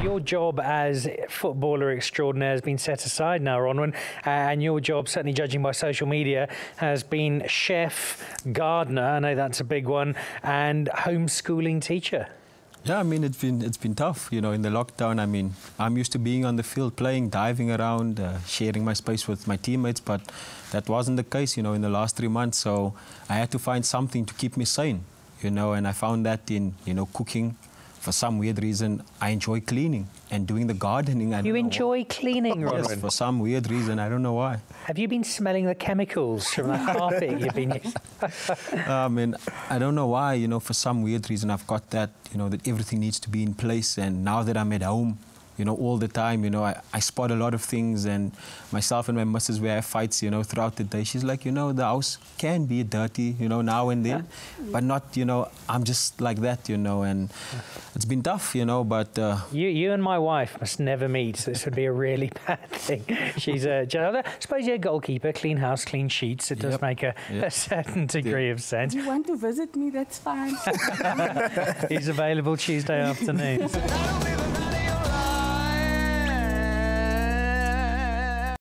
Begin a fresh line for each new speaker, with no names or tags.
your job as footballer extraordinaire has been set aside now, Ronwen, and your job, certainly judging by social media, has been chef, gardener, I know that's a big one, and homeschooling teacher.
Yeah, I mean, it's been tough, you know, in the lockdown. I mean, I'm used to being on the field, playing, diving around, sharing my space with my teammates, but that wasn't the case, you know, in the last 3 months. So I had to find something to keep me sane, you know, and I found that in, you know, cooking. For some weird reason, I enjoy cleaning and doing the gardening.
You enjoy cleaning, Ronwen?
Yes, for some weird reason. I don't know why.
Have you been smelling the chemicals from the carpet you've been using?
I mean, I don't know why, you know, for some weird reason I've got that, you know, that everything needs to be in place. And now that I'm at home, you know, all the time, you know, I spot a lot of things, and myself and my missus, we have fights, you know, throughout the day. She's like, you know, the house can be dirty, you know, now and then, but not, you know, I'm just like that, you know, and it's been tough, you know, but...
You and my wife must never meet. This would be a really bad thing. She's a... I suppose you're a goalkeeper, clean house, clean sheets. It does make a certain degree of sense.
If you want to visit me, that's fine.
He's available Tuesday afternoons.